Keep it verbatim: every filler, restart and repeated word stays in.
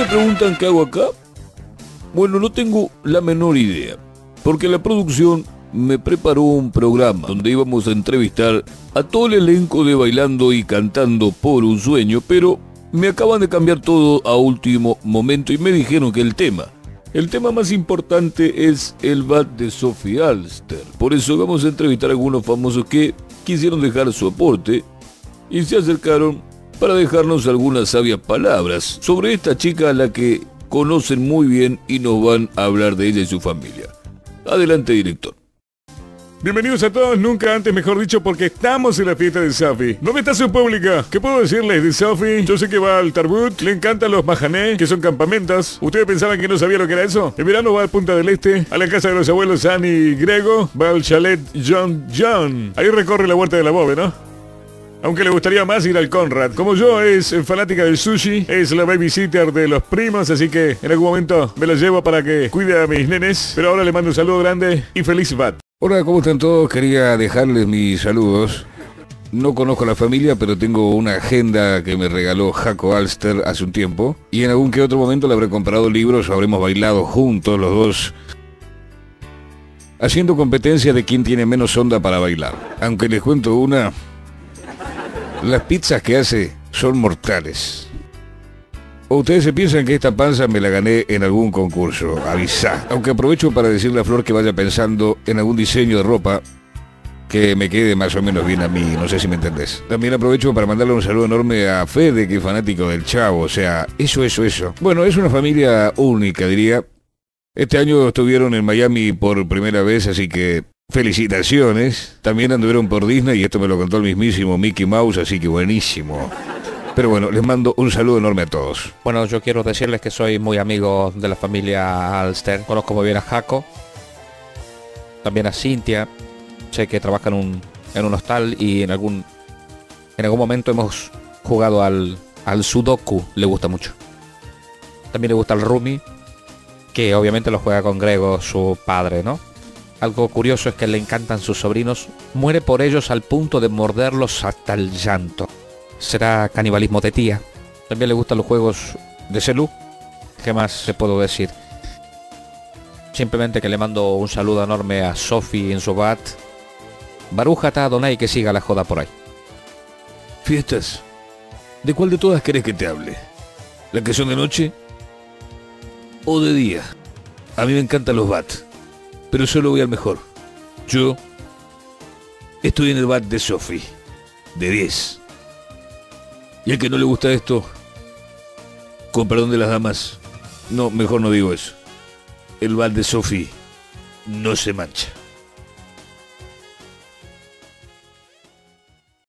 preguntan qué hago acá. Bueno, no tengo la menor idea, porque la producción me preparó un programa donde íbamos a entrevistar a todo el elenco de Bailando y Cantando por un Sueño, pero me acaban de cambiar todo a último momento y me dijeron que el tema, el tema más importante es el bat de Sophie Alster. Por eso vamos a entrevistar a algunos famosos que quisieron dejar su aporte y se acercaron para dejarnos algunas sabias palabras sobre esta chica a la que conocen muy bien y nos van a hablar de ella y su familia. Adelante, director. Bienvenidos a todos, nunca antes mejor dicho, porque estamos en la fiesta de Sophie. ¿Dónde está su público? ¿Qué puedo decirles de Sophie? Yo sé que va al Tarbut, le encantan los majanés, que son campamentos. ¿Ustedes pensaban que no sabía lo que era eso? En verano va al Punta del Este, a la casa de los abuelos Annie y Grego, va al chalet John John. Ahí recorre la huerta de la Bobe, ¿no? Aunque le gustaría más ir al Conrad. Como yo, es fanática del sushi, es la babysitter de los primos, así que en algún momento me la llevo para que cuide a mis nenes. Pero ahora le mando un saludo grande y feliz bat. Hola, ¿cómo están todos? Quería dejarles mis saludos. No conozco a la familia, pero tengo una agenda que me regaló Jaco Alster hace un tiempo. Y en algún que otro momento le habré comprado libros o habremos bailado juntos los dos, haciendo competencia de quién tiene menos onda para bailar. Aunque les cuento una, las pizzas que hace son mortales. ¿O ustedes se piensan que esta panza me la gané en algún concurso? Avisá. Aunque aprovecho para decirle a Flor que vaya pensando en algún diseño de ropa que me quede más o menos bien a mí, no sé si me entendés. También aprovecho para mandarle un saludo enorme a Fede, que es fanático del Chavo, o sea, eso, eso, eso. Bueno, es una familia única, diría. Este año estuvieron en Miami por primera vez, así que felicitaciones. También anduvieron por Disney y esto me lo contó el mismísimo Mickey Mouse, así que buenísimo. Pero bueno, les mando un saludo enorme a todos. Bueno, yo quiero decirles que soy muy amigo de la familia Alster. Conozco muy bien a Jaco, también a Cintia. Sé que trabaja en un, en un hostal y en algún en algún momento hemos jugado al, al Sudoku. Le gusta mucho. También le gusta el Rumi, que obviamente lo juega con Grego, su padre, ¿no? Algo curioso es que le encantan sus sobrinos. Muere por ellos al punto de morderlos hasta el llanto. Será canibalismo de tía. También le gustan los juegos de celu. ¿Qué más te puedo decir? Simplemente que le mando un saludo enorme a Sophie en su bat. Barújate a Donai, que siga la joda por ahí. ¿Fiestas? ¿De cuál de todas querés que te hable? ¿La que son de noche o de día? A mí me encantan los bat, pero solo voy al mejor. Yo estoy en el bat de Sophie, de diez. Y al que no le gusta esto, con perdón de las damas, no, mejor no digo eso. El bat de Sophie no se mancha.